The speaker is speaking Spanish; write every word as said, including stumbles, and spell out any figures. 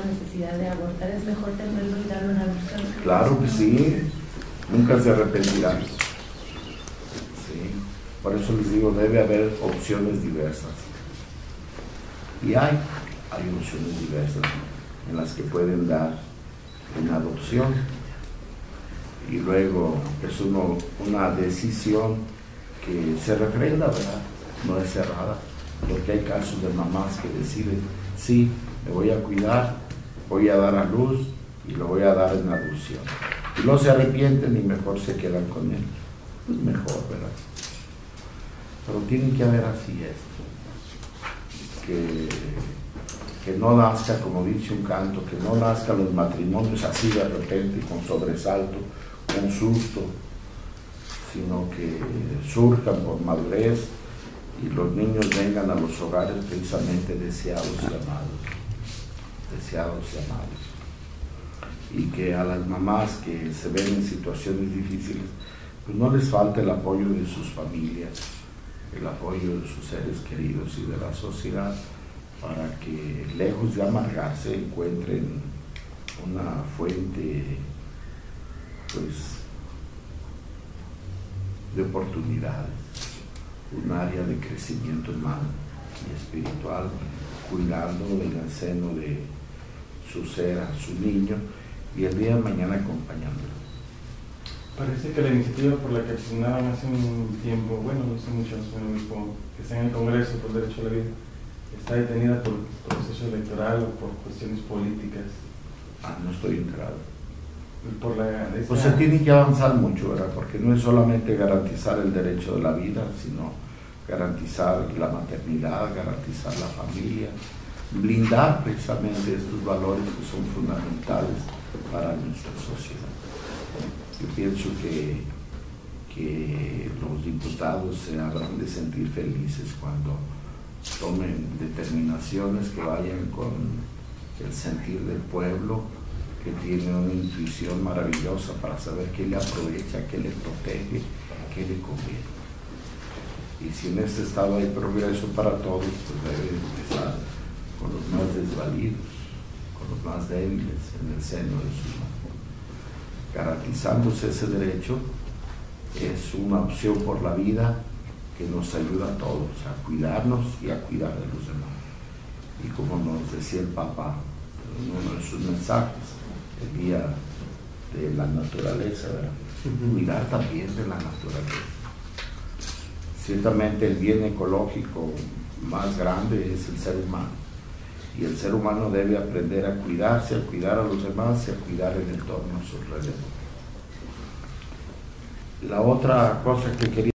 necesidad de abortar, es mejor tenerlo y darle una adopción. Claro que sí, nunca se arrepentirán. Sí. Por eso les digo, debe haber opciones diversas. Y hay, hay opciones diversas en las que pueden dar una adopción. Y luego es uno, una decisión que se refrenda, ¿verdad? No es cerrada, porque hay casos de mamás que deciden, sí, me voy a cuidar, voy a dar a luz y lo voy a dar en adopción. Y no se arrepienten y mejor se quedan con él. Pues mejor, ¿verdad? Pero tiene que haber así esto, que, que no nazca, como dice un canto, que no nazcan los matrimonios así de repente, con sobresalto, con susto, sino que surjan por madurez y los niños vengan a los hogares precisamente deseados y amados, deseados y amados. Y que a las mamás que se ven en situaciones difíciles, pues no les falte el apoyo de sus familias, el apoyo de sus seres queridos y de la sociedad, para que lejos de amargarse encuentren una fuente, pues, de oportunidades, un área de crecimiento humano y espiritual, cuidando en el seno de su ser a su niño y el día de mañana acompañándolo. Parece que la iniciativa por la que accionaban hace un tiempo, bueno, no sé mucho, que está en el Congreso por el Derecho a la Vida, está detenida por proceso electoral o por cuestiones políticas. Ah, no estoy enterado. Por la, esa... Pues se tiene que avanzar mucho, ¿verdad? Porque no es solamente garantizar el derecho de la vida, sino garantizar la maternidad, garantizar la familia, blindar precisamente estos valores que son fundamentales para nuestra sociedad. Yo pienso que, que los diputados se habrán de sentir felices cuando tomen determinaciones que vayan con el sentir del pueblo, que tiene una intuición maravillosa para saber qué le aprovecha, qué le protege, qué le conviene. Y si en este estado hay progreso para todos, pues debe empezar con los más desvalidos, con los más débiles en el seno de su mano. Garantizándose ese derecho, es una opción por la vida que nos ayuda a todos a cuidarnos y a cuidar de los demás. Y como nos decía el Papa en uno de sus mensajes, el día de la naturaleza, ¿verdad? Cuidar también de la naturaleza. Ciertamente el bien ecológico más grande es el ser humano, y el ser humano debe aprender a cuidarse, a cuidar a los demás y a cuidar el entorno a su alrededor. La otra cosa que quería